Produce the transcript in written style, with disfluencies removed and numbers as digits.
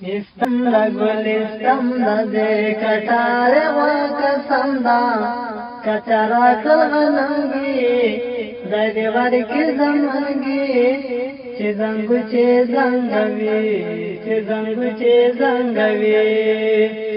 استم دا گل استم دا دے کٹار قسم دا کچرا کل غننگی دا دی غر کی زمنگی چه زنگو چه زنگوی چه زنگو چه زنگوی